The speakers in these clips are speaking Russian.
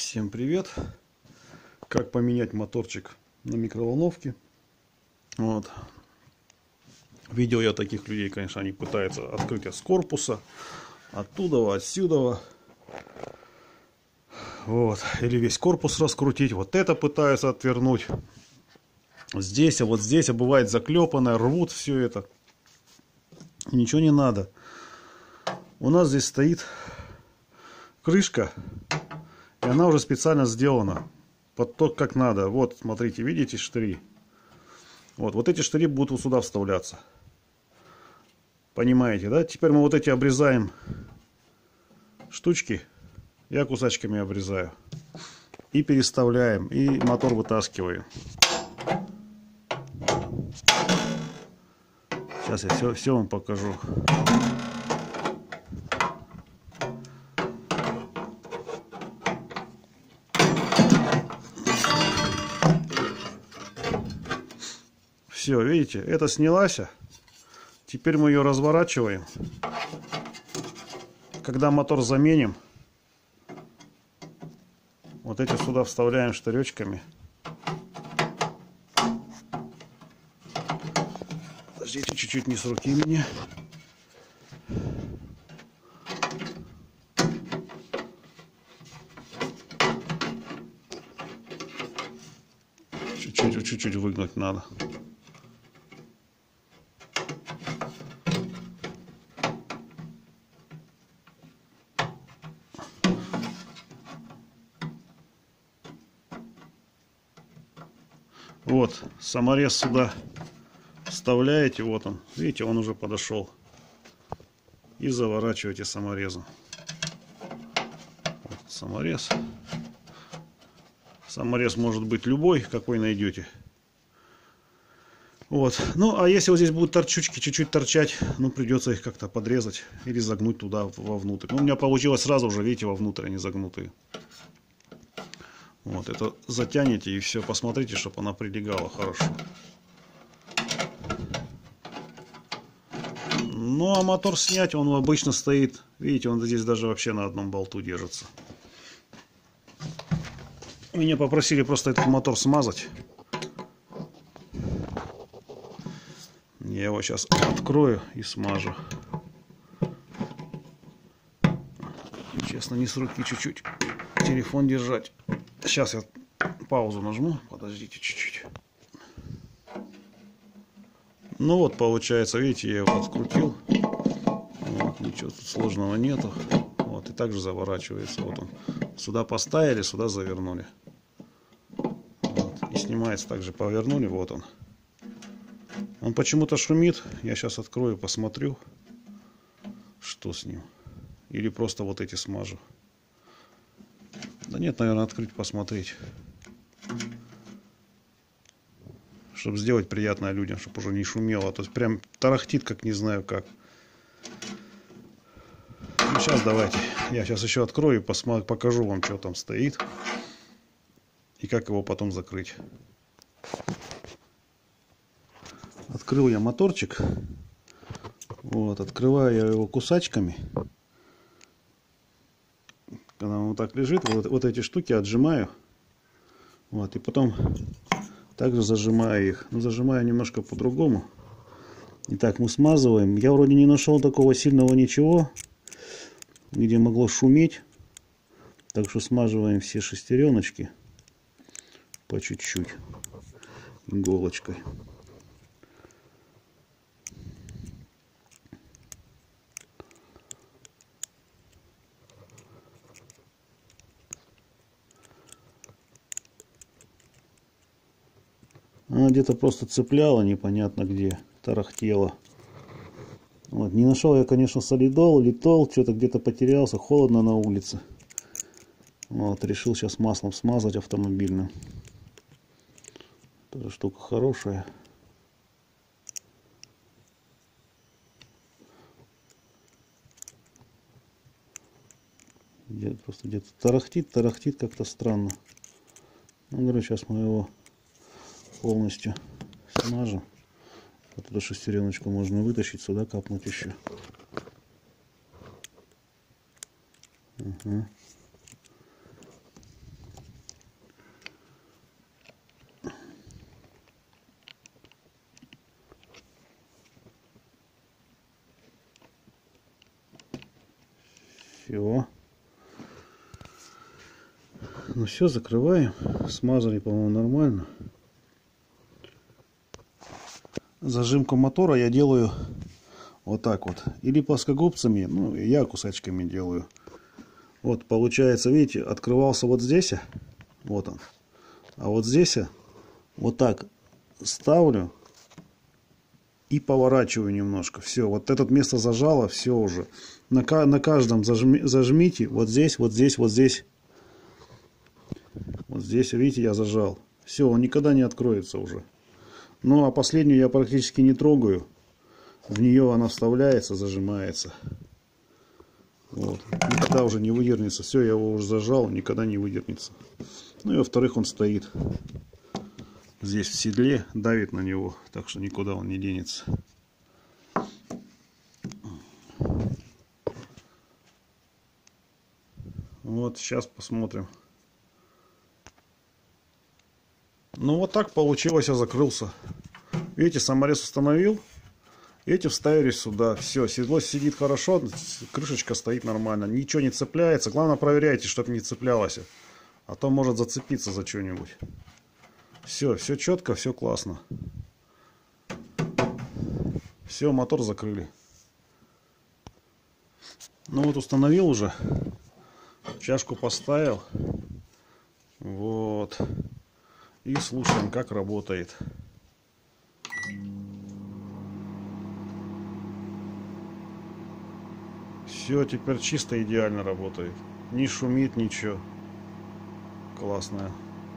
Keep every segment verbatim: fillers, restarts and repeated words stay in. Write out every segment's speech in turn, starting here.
Всем привет! Как поменять моторчик на микроволновке. Вот. Видел я таких людей, конечно, они пытаются открыть с корпуса, оттуда, отсюда. Вот. Или весь корпус раскрутить. Вот это пытаются отвернуть. Здесь, а вот здесь, а бывает заклепанное, рвут все это. Ничего не надо. У нас здесь стоит крышка. И она уже специально сделана под то, как надо. Вот, смотрите, видите штыри? Вот, вот эти штыри будут вот сюда вставляться. Понимаете, да? Теперь мы вот эти обрезаем штучки. Я кусачками обрезаю. И переставляем. И мотор вытаскиваем. Сейчас я все, все вам покажу. Все, видите, это снялась. Теперь мы ее разворачиваем. Когда мотор заменим, вот эти сюда вставляем штыречками. Подождите, чуть-чуть не с руки мне. Чуть-чуть, чуть-чуть выгнуть надо. Вот, саморез сюда вставляете, вот он, видите, он уже подошел. И заворачиваете саморезом. Вот саморез. Саморез может быть любой, какой найдете. Вот, ну а если вот здесь будут торчучки чуть-чуть торчать, ну придется их как-то подрезать или загнуть туда вовнутрь. Ну, у меня получилось сразу же, видите, вовнутрь они загнутые. Вот, это затянете и все, посмотрите, чтобы она прилегала хорошо. Ну, а мотор снять, он обычно стоит, видите, он здесь даже вообще на одном болту держится. Меня попросили просто этот мотор смазать. Я его сейчас открою и смажу. Честно, не с руки чуть-чуть телефон держать. Сейчас я паузу нажму. Подождите чуть-чуть. Ну вот, получается, видите, я его открутил. Вот, ничего тут сложного нету. Вот, и также заворачивается. Вот он. Сюда поставили, сюда завернули. Вот, и снимается также, повернули, вот он. Он почему-то шумит. Я сейчас открою, посмотрю, что с ним. Или просто вот эти смажу. Да нет, наверное, открыть, посмотреть. Чтобы сделать приятное людям, чтобы уже не шумело. То есть прям тарахтит, как не знаю как. Ну, сейчас давайте. Я сейчас еще открою и посмотрю, покажу вам, что там стоит. И как его потом закрыть. Открыл я моторчик. Вот, открываю я его кусачками. Когда он вот так лежит, вот, вот эти штуки отжимаю. Вот, и потом также зажимаю их. Но зажимаю немножко по-другому. Итак, мы смазываем. Я вроде не нашел такого сильного ничего, где могло шуметь. Так что смазываем все шестереночки по чуть-чуть иголочкой. Она где-то просто цепляла, непонятно где, тарахтела. Вот. Не нашел я, конечно, солидол, литол, что-то где-то потерялся, холодно на улице. Вот. Решил сейчас маслом смазать автомобильным. Тоже штука хорошая. Где просто где-то тарахтит, тарахтит как-то странно. Ну, говорю, сейчас мы его полностью смажу. Вот эту шестереночку можно вытащить, сюда капнуть еще. Угу. Все. Ну все, закрываем. Смазали, по-моему, нормально. Зажимку мотора я делаю вот так вот. Или плоскогубцами, ну, я кусачками делаю. Вот, получается, видите, открывался вот здесь. Вот он. А вот здесь вот так ставлю и поворачиваю немножко. Все, вот это место зажало, все уже. На, на каждом зажми, зажмите. Вот здесь, вот здесь, вот здесь. Вот здесь, видите, я зажал. Все, он никогда не откроется уже. Ну, а последнюю я практически не трогаю. В нее она вставляется, зажимается. Вот. Никогда уже не выдернется. Все, я его уже зажал, никогда не выдернется. Ну и во-вторых, он стоит здесь в седле, давит на него, так что никуда он не денется. Вот, сейчас посмотрим. Ну вот так получилось, я закрылся. Видите, саморез установил. Эти вставились сюда. Все, седло сидит хорошо, крышечка стоит нормально. Ничего не цепляется. Главное, проверяйте, чтобы не цеплялось. А то может зацепиться за что-нибудь. Все, все четко, все классно. Все, мотор закрыли. Ну вот установил уже. Чашку поставил. Вот. И слушаем, как работает. Все, теперь чисто идеально работает. Не шумит ничего. Классная.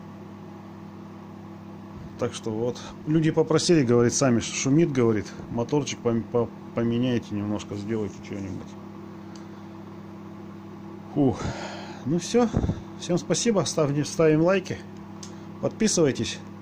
Так что вот. Люди попросили, говорит, сами шумит, говорит. Моторчик поменяйте немножко, сделайте что-нибудь. Фух. Ну все. Всем спасибо. Ставьте, ставим лайки. Подписывайтесь.